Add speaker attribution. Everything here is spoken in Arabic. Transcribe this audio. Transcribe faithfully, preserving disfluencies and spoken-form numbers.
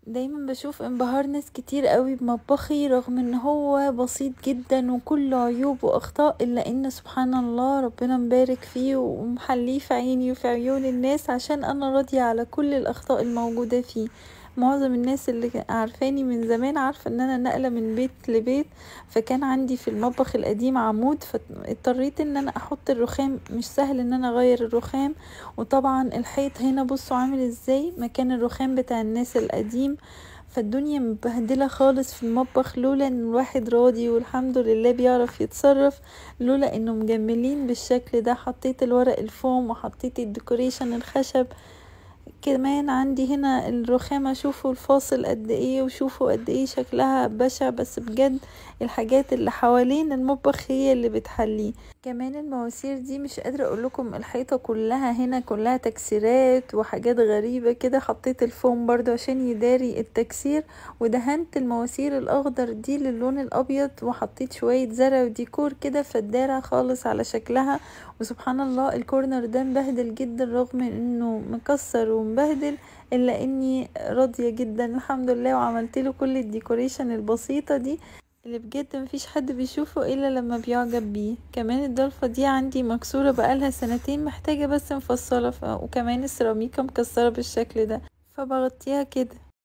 Speaker 1: دايما بشوف انبهار ناس كتير قوي بمطبخي رغم ان هو بسيط جدا وكله عيوب واخطاء، الا ان سبحان الله ربنا مبارك فيه ومحليه في عيني وفي عيون الناس عشان انا راضية على كل الاخطاء الموجودة فيه. معظم الناس اللي عارفاني من زمان عارفة ان انا نقلة من بيت لبيت، فكان عندي في المطبخ القديم عمود فاضطريت ان انا احط الرخام، مش سهل ان انا اغير الرخام. وطبعا الحيط هنا بصوا عامل ازاي مكان الرخام بتاع الناس القديم، فالدنيا مبهدلة خالص في المطبخ، لولا ان الواحد راضي والحمد لله بيعرف يتصرف، لولا انه مجملين بالشكل ده. حطيت الورق الفوم وحطيت الديكوريشن الخشب، كمان عندي هنا الرخامة شوفوا الفاصل قد ايه وشوفوا قد ايه شكلها بشع، بس بجد الحاجات اللي حوالين المطبخ هي اللي بتحليه. كمان المواسير دي مش قادرة اقولكم، الحيطة كلها هنا كلها تكسيرات وحاجات غريبة كده، حطيت الفوم برضو عشان يداري التكسير، ودهنت المواسير الاخضر دي للون الابيض، وحطيت شوية زرع وديكور كده فدارة خالص على شكلها. وسبحان الله الكورنر ده مبهدل جدا رغم انه مكسر ومبهدل، الا اني راضية جدا الحمد لله، وعملت له كل الديكوريشن البسيطة دي اللي بجد مفيش حد بيشوفه الا لما بيعجب بيه. كمان الضلفة دي عندي مكسورة بقالها سنتين محتاجة بس مفصلة، ف... وكمان السيراميكا مكسرة بالشكل ده فبغطيها كده.